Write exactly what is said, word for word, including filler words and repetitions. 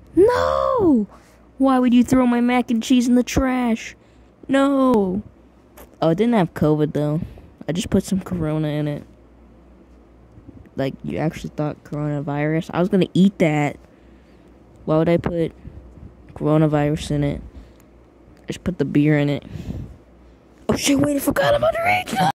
No! Why would you throw my mac and cheese in the trash? No! Oh, it didn't have COVID though. I just put some Corona in it. Like, you actually thought coronavirus? I was gonna eat that. Why would I put coronavirus in it? I just put the beer in it. Oh shit, wait, I forgot about the rage.